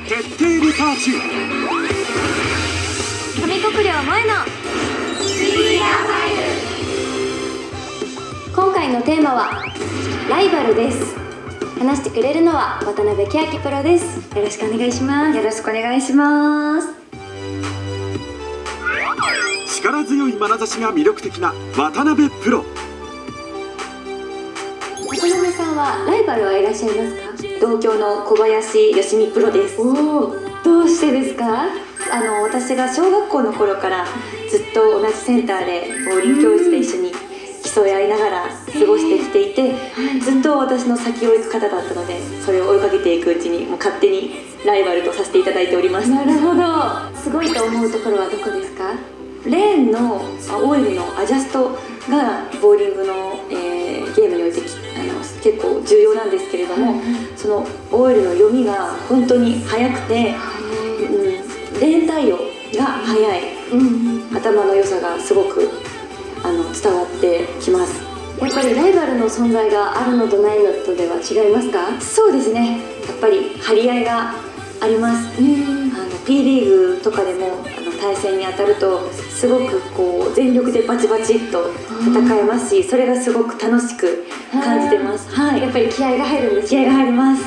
徹底リサーチ。 上国領萌の今回のテーマはライバルです。話してくれるのは渡辺千秋プロです。よろしくお願いします。 よろしくお願いします。 力強い眼差しが魅力的な渡辺プロ。 渡辺さんはライバルはいらっしゃいますか？ 同郷の小林よしみプロです。 おお、どうしてですか？ 私が小学校の頃からずっと同じセンターでボーリング教室で一緒に競い合いながら過ごしてきていて、ずっと私の先を行く方だったので、それを追いかけていくうちにもう勝手にライバルとさせていただいております。 なるほど。すごいと思うところはどこですか？ レーンのオイルのアジャストがボーリングの、ゲームにおいて結構重要なんですけれども、そのオイルの読みが本当に速くて、レーン対応が速い、頭の良さがすごく伝わってきます。 やっぱりライバルの存在があるのとないのとでは違いますか？ そうですね、やっぱり張り合いがあります。P リーグとかでも対戦に当たるとすごくこう全力でバチバチっと戦えますし、それがすごく楽しく感じてます。 やっぱり気合が入るんですね。 気合が入ります。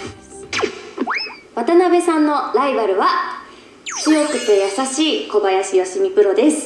渡辺さんのライバルは強くて優しい小林よしみプロです。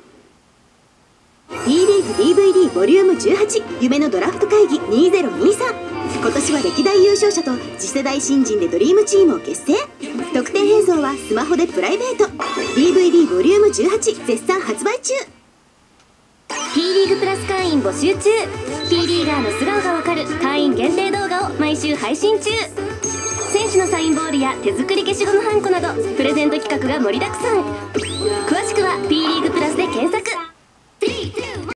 B リーグ DVD ボリューム18夢のドラフト会議2023。今年は歴代優勝者と次世代新人でドリームチームを結成。特典映像はスマホでプライベート。 DVD ボリューム18絶賛発売中。 P リーグプラス会員募集中。 P リーガーの素顔がわかる会員限定動画を毎週配信中。選手のサインボールや手作り消しゴムはんこなどプレゼント企画が盛りだくさん。詳しくは P リーグプラス